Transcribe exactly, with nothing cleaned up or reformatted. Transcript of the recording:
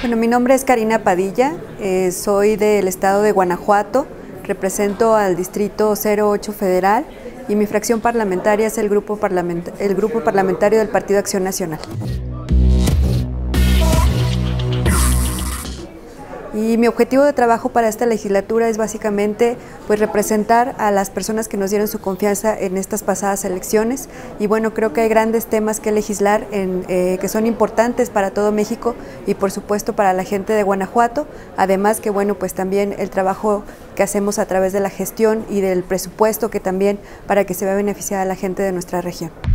Bueno, mi nombre es Karina Padilla, eh, soy del estado de Guanajuato, represento al distrito cero ocho federal y mi fracción parlamentaria es el grupo, parlament el grupo parlamentario del Partido Acción Nacional. Y mi objetivo de trabajo para esta legislatura es básicamente pues, representar a las personas que nos dieron su confianza en estas pasadas elecciones. Y bueno, creo que hay grandes temas que legislar en, eh, que son importantes para todo México y por supuesto para la gente de Guanajuato. Además que bueno, pues también el trabajo que hacemos a través de la gestión y del presupuesto que también para que se vea beneficiada la gente de nuestra región.